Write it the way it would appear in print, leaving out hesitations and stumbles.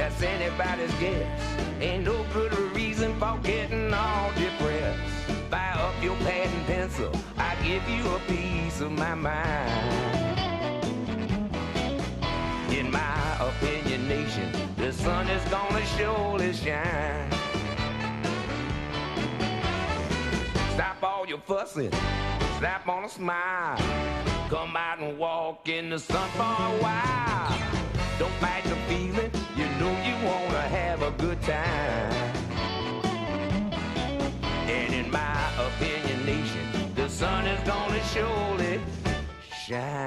that's anybody's guess. Ain't no good reason for getting all depressed. Fire up your pad and pencil, I give you a piece of my mind. In my opinion, nation, the sun is gonna surely shine. Stop all your fussing, slap on a smile. Come out and walk in the sun for a while. Don't fight the feeling, you know you wanna have a good time. And in my opinion, nation, the sun is gonna surely shine.